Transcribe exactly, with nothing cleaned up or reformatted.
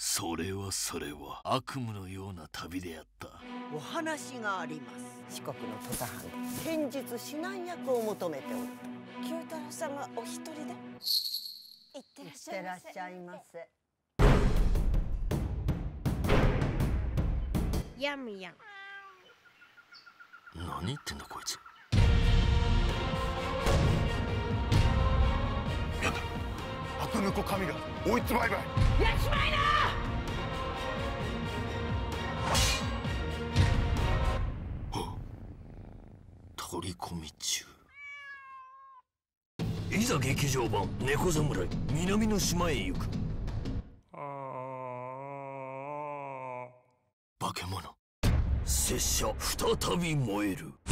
それはそれは悪夢のような旅であった。 お話があります。四国の土佐藩剣術指南役を求めておると。九太郎さんがお一人で。いってらっしゃいませ。いってらっしゃいませ。 やむやん。 何言ってんだこいつ。 やだ、鳩婿神が追いつばいばい。 やっちまいな。 取り込み中。いざ劇場版猫侍南の島へ行く。化け物拙者再び燃える。